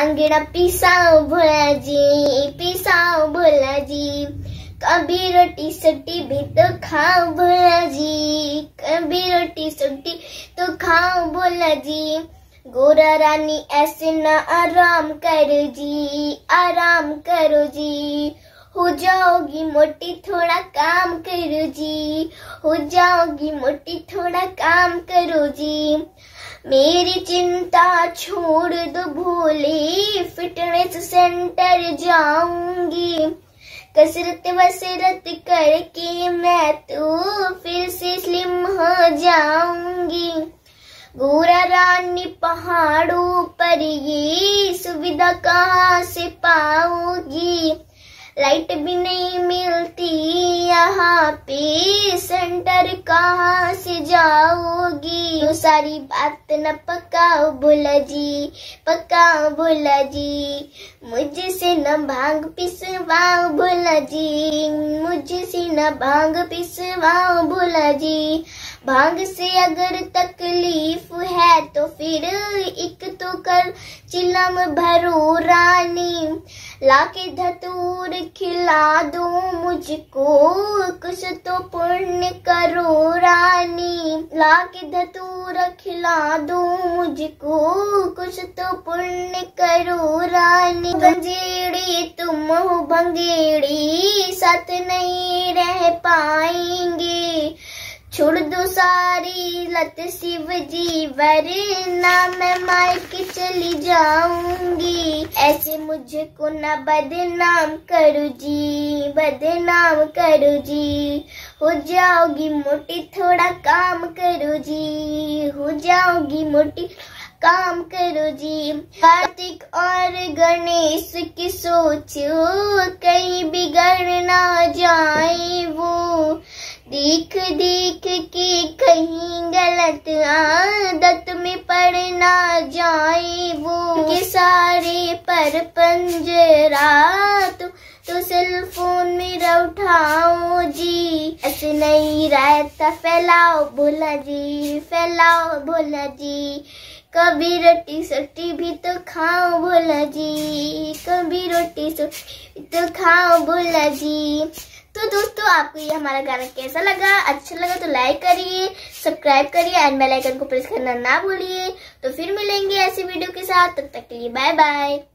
भांगड़ा पिसाओ भोला जी, पिसाओ भोला जी। कभी रोटी सब्जी भी तो खाओ भोला जी, कभी रोटी सब्जी तो खाओ भोला जी। गोरा रानी ऐसे ना आराम करो जी, आराम करो जी। हो जाओगी मोटी थोड़ा काम करो जी, हो जाओगी मोटी थोड़ा काम करो जी। मेरी चिंता छोड़ दो भोले, फिटनेस सेंटर जाऊंगी। कसरत वसरत करके मैं तो फिर से स्लिम हो जाऊंगी। गोरा रानी पहाड़ों पर ये सुविधा कहाँ से पाओगी? लाइट भी नहीं मिलती यहाँ पे, सेंटर कहाँ से जाओगी? तो सारी बात न पकाओ भोला जी, पकाओ भोला जी। मुझसे न भांग पिसवाओ भोला जी, मुझसे न भांग पिसवाओ भोला जी। भांग से अगर तकलीफ है तो फिर एक तो कर चिलम भरो रानी। लाके धतूर खिला दो मुझको, कुछ तो पुण्य करो रानी। लाके धतूर खिला दो मुझको, कुछ तो पुण्य करो रानी। गंजेड़ी तुम हो भंगेड़ी, साथ नहीं रह पाएंगे। छोड़ दो सारी लत शिव जी, वरना मैं मायके चली जाऊंगी। ऐसे मुझको न बदनाम करो जी, बदनाम करो जी। हो जाओगी मोटी थोड़ा काम करो जी, हो जाओगी मोटी काम करो जी। कार्तिक और गणेश की सोचो, कहीं बिगड़ ना जाए वो। देख देख के कहीं गलत आदत में पड़ ना जाए वो। के सारे पर पंजरा तो सेल फोन मेरा उठाओ जी। ऐसे नहीं रहता फैलाओ भोला जी, फैलाओ भोला जी। कभी रोटी सब्जी भी तो खाओ भोला जी, कभी रोटी सब्जी तो खाओ भोला जी। तो दोस्तों, आपको ये हमारा गाना कैसा लगा? अच्छा लगा तो लाइक करिए, सब्सक्राइब करिए एंड बेल आइकन को प्रेस करना ना भूलिए। तो फिर मिलेंगे ऐसी वीडियो के साथ, तब तक के लिए बाय बाय।